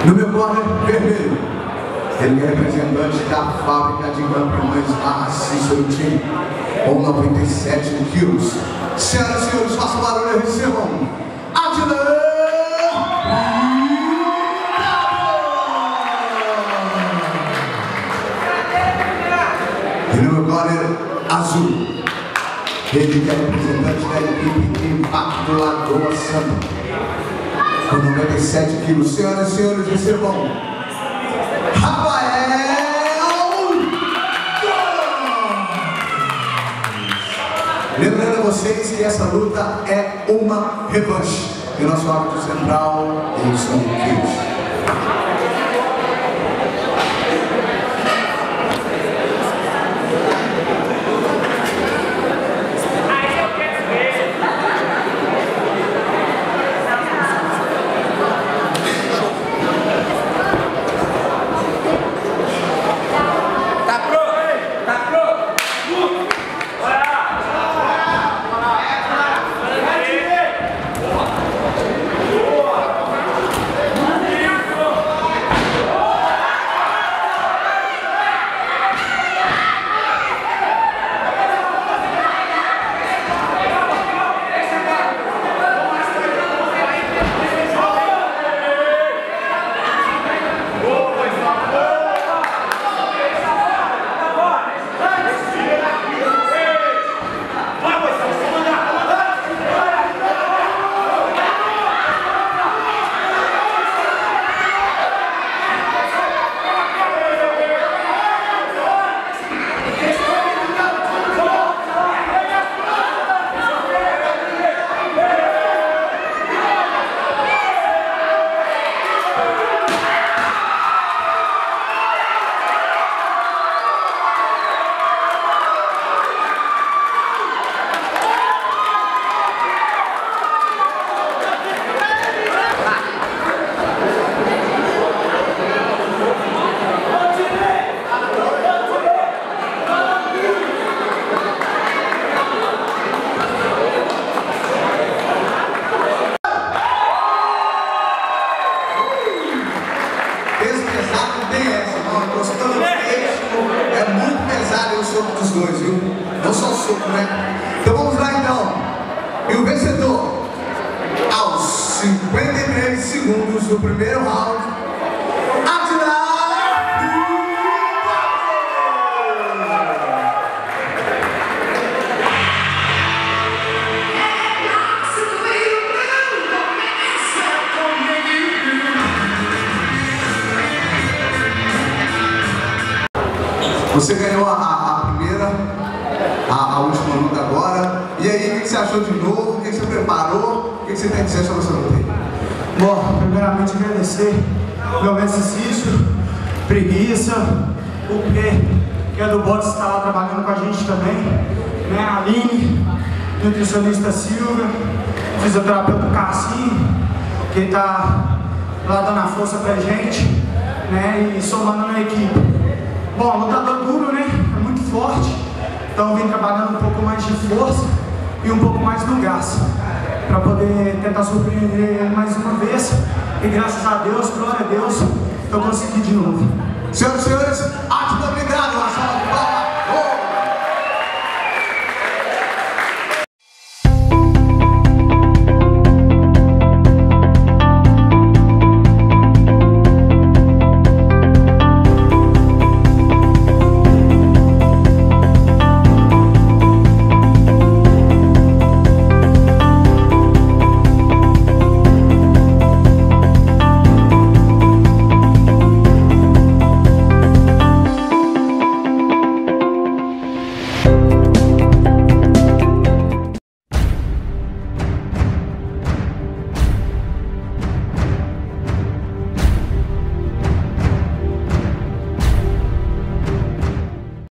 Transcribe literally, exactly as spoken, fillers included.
No meu corner vermelho, ele é representante da fábrica de campeões Narcis, seu time, com noventa e sete quilos. Senhoras e senhores, façam barulho e recebam Adnan. E no meu corner azul, ele que é representante da equipe Impacto Lagoa Santa, com noventa e sete quilos. Senhoras e senhores, recebam Rafael. Lembrando a vocês que essa luta é uma revanche. E o nosso árbitro central, Edson Quilos. Dos dois, viu? Não só o soco, né? Então vamos lá então. E o vencedor, aos cinquenta e três segundos do primeiro round, Adnan. Você ganhou a, a, a primeira, a, a última luta agora. E aí, o que você achou de novo? O que você preparou? O que você tem a dizer sobre essa luta aí? Bom, primeiramente agradecer meu exercício, preguiça, o P, que é do boxe, está lá trabalhando com a gente também, né? A Aline, nutricionista Silvia, fisioterapeuta Cassinho, que está lá dando a força pra gente, né? E somando na equipe. Bom, lutador duro, né? É muito forte, então vem trabalhando um pouco mais de força e um pouco mais do gás, para poder tentar surpreender ele mais uma vez. E graças a Deus, glória a Deus, eu consegui de novo. Senhoras e senhores, Adnan, obrigado!